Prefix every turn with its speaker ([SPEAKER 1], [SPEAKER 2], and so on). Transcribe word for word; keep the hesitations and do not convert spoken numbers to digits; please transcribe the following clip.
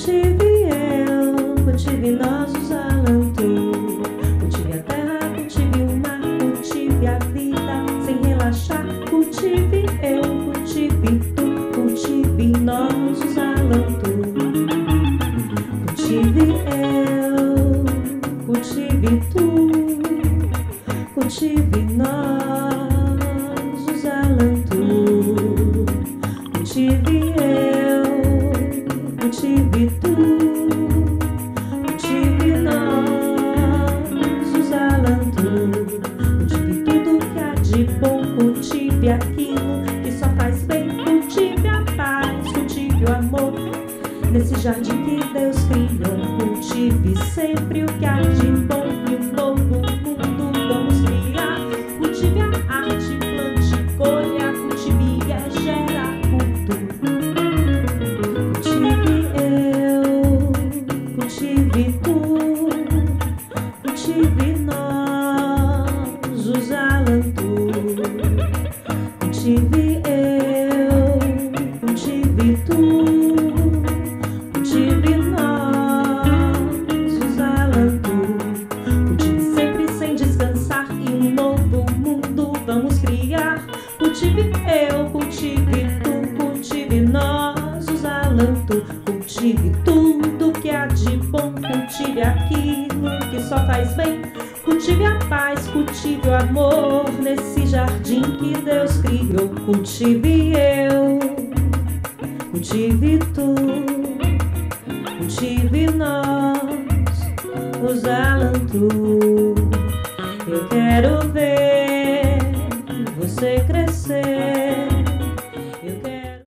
[SPEAKER 1] Cultive eu, cultive nós, os alantu. Cultive a terra, cultive o mar, cultive a vida sem relaxar. Cultive eu, cultive tu, cultive nós, os alantu. Cultive eu, cultive tu, cultive nós, os alantu. Cultive eu, cultive tu, cultive nós, os alantu. Cultive tudo que há de bom, cultive aquilo que só faz bem. Cultive a paz, cultive o amor nesse jardim que Deus criou. Cultive sempre o que há de bom e um novo mundo vamos criar. Cultive a arte, plante, colha, cultive e gera cultura. Cultive eu, cultive tu, cultive nós, os alantu. Cultive eu, cultive tu, cultive nós, os alantu. Cultive sempre sem descansar e um novo mundo vamos criar. Cultive eu, cultive tu, cultive nós, os alantu. Cultive tudo que há de bom, cultive aquilo que só faz bem. Cultive a paz, cultive o amor nesse jardim que Deus criou. Cultive eu, cultive tu, cultive nós, os alantu. Eu quero ver